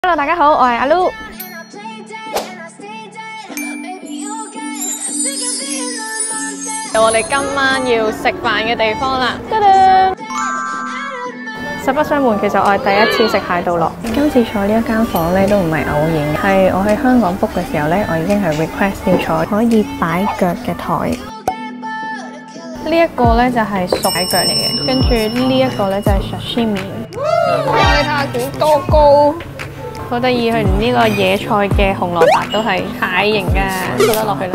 Hello， 大家好，我係阿 Lu。我哋今晚要食飯嘅地方啦，噔噔！實不相瞞，其實我係第一次食蟹道樂。今次坐呢一間房咧都唔係偶然，係我喺香港 book 嘅時候咧，我已經係 request 要坐可以擺腳嘅台。呢一個咧就係熟蟹腳嚟嘅，跟住呢一個咧就係 sashimi。哇！你睇下幾多高！ 好得意，佢連呢個野菜嘅紅蘿蔔都係蟹形嘅，倒得落去啦。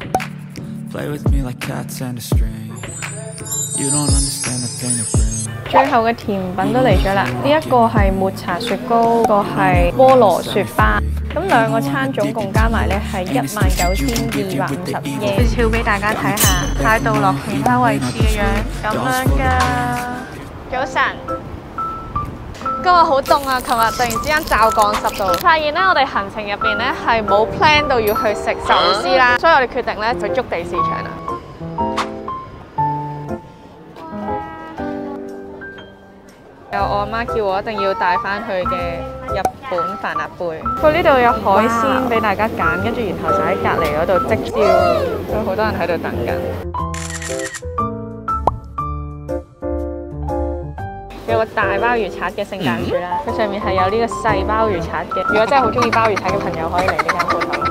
最後嘅甜品都嚟咗啦，呢一個係抹茶雪糕，個係菠蘿雪巴。咁兩個餐總共加埋咧係19,250嘢。照俾大家睇下蟹道樂其他位置嘅樣，咁樣㗎。早晨。 今日好凍啊！琴日突然之間驟降10度，發現咧我哋行程入邊咧係冇 plan 到要去食壽司啦，所以我哋決定咧去築地市場啦。有我阿媽叫我一定要帶翻去嘅日本帆立貝。佢呢度有海鮮俾大家揀，跟住然後就喺隔離嗰度即燒，有好多人喺度等緊。 有個大鮑魚刷嘅聖誕樹啦，佢上面係有呢個細鮑魚刷嘅。如果真係好中意鮑魚刷嘅朋友，可以嚟呢間鋪頭。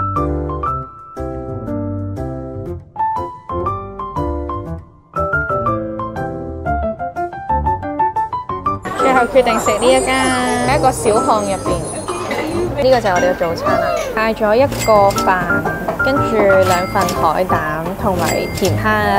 最後決定食呢一間喺一個小巷入邊。呢個就係我哋嘅早餐啦，嗌咗一個飯，跟住2份海膽同埋甜蝦。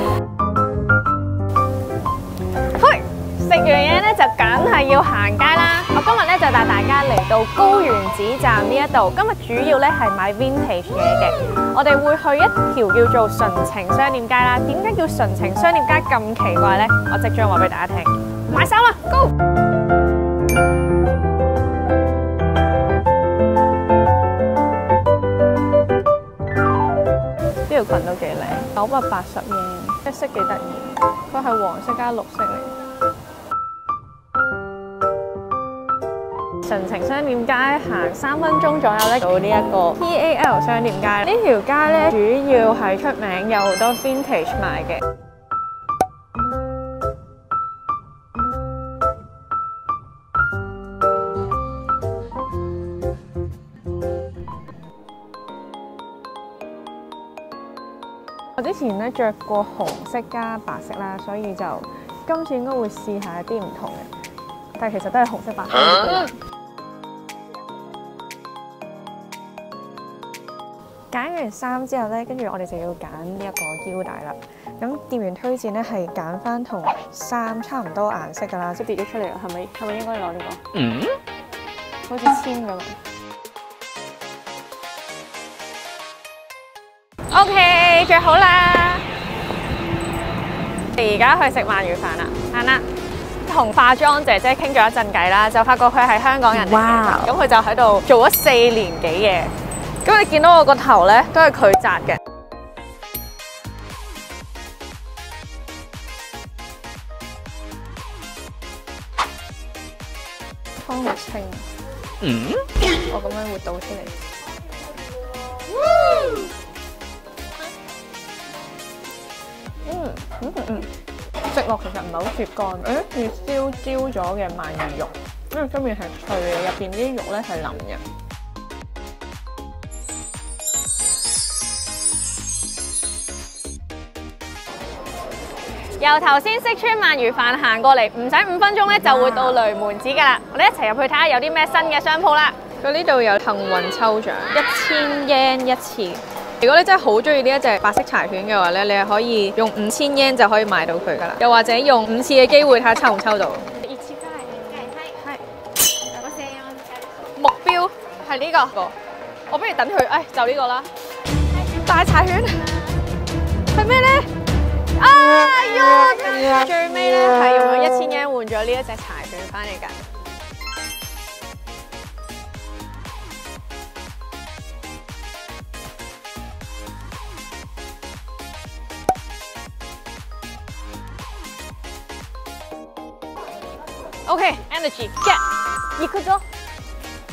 食完嘢咧就梗係要行街啦！我今日咧就帶大家嚟到高原寺站呢一度。今日主要咧係買 vintage 嘢嘅，我哋會去一條叫做純情商店街啦。點解叫純情商店街咁奇怪咧？我即將話俾大家聽。買衫啦 ，Go！ 呢條裙都幾靚，980yen，隻色幾得意，佢係黃色加綠色嚟。 純情商店街行3分鐘左右咧，到呢一個 PAL 商店街。呢條街咧主要係出名有好多 vintage 賣嘅。我之前咧着過紅色加白色啦，所以就今次應該會試下一啲唔同嘅，但係其實都係紅色白色。 揀完衫之後咧，跟住我哋就要揀呢一個腰帶啦。咁店員推薦咧係揀翻同衫差唔多顏色噶啦，即係跌咗出嚟啦，係咪應該攞呢個？嗯，好似簽咁。OK， 着好啦。而家去食鰻魚飯啦，行啦。同化妝姐姐傾咗一陣偈啦，就發覺佢係香港人嚟嘅，咁佢就喺度做咗4年幾嘅。 咁你見到我個頭咧，都係佢紮嘅。湯好清。嗯。我咁樣會倒出嚟。食落其實唔係好雪乾，要燒焦咗嘅鰻魚肉，因為出面係脆嘅，入邊啲肉咧係腍嘅。 由頭先識川鰻魚飯行過嚟，唔使5分鐘咧就會到雷門寺㗎啦。我哋一齊入去睇下有啲咩新嘅商鋪啦。佢呢度有幸運抽獎，1000 yen 一次。如果你真係好中意呢一隻白色柴犬嘅話咧，你係可以用5000 yen 就可以買到佢㗎啦。又或者用5次嘅機會睇下抽唔抽到。目標係呢個，我不如等佢，就呢個啦。大柴犬係咩咧？ 哎呀！最尾咧係用咗1000 yen 換咗呢一隻柴犬翻嚟㗎。OK，energy get，行くぞ。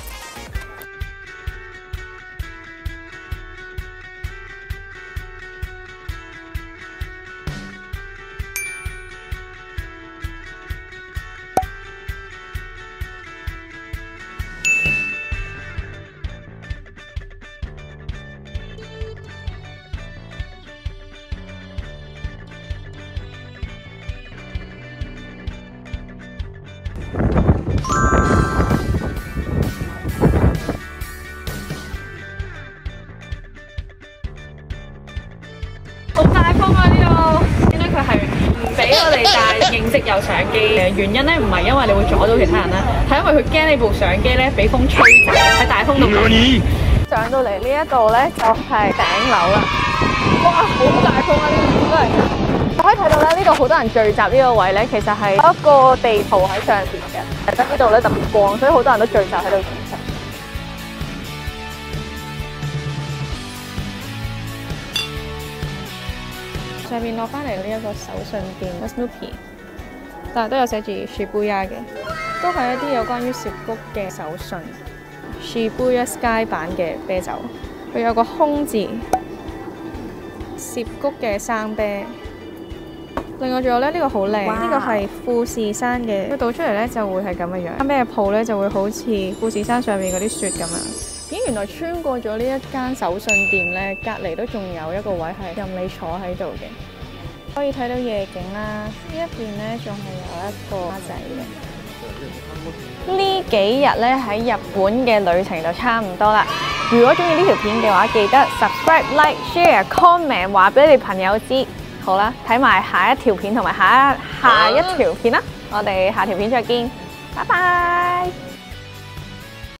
式有相機嘅原因咧，唔係因為你會阻到其他人啦，係因為佢驚你部相機咧俾風吹走喺大風度。 上到嚟呢一度咧就係頂樓啦。哇，好大風啊！呢邊都係。可以睇到咧，呢度好多人聚集呢個位咧，其實係一個地圖喺上邊嘅。得呢度咧特別光，所以好多人都聚集喺度影相。上面落翻嚟呢一個手信店 Snoopy， 但係都有寫住 Shibuya 嘅，都係一啲有關於涉谷嘅手信。Shibuya Sky 版嘅啤酒，佢有個空字，涉谷嘅生啤。另外仲有咧，呢個好靚，呢個係富士山嘅，佢倒出嚟咧就會係咁嘅樣。咩鋪咧就會好似富士山上面嗰啲雪咁樣。咦，原來穿過咗呢一間手信店咧，隔離都仲有一個位係任你坐喺度嘅，可以睇到夜景啦。呢一邊咧仲係有一個蝦仔嘅。呢幾日咧喺日本嘅旅程就差唔多啦。如果中意呢條片嘅話，記得 subscribe、like、share、comment 話俾你哋朋友知。好啦，睇埋下一條片同埋下一條片啦，我哋下條片再見，拜拜。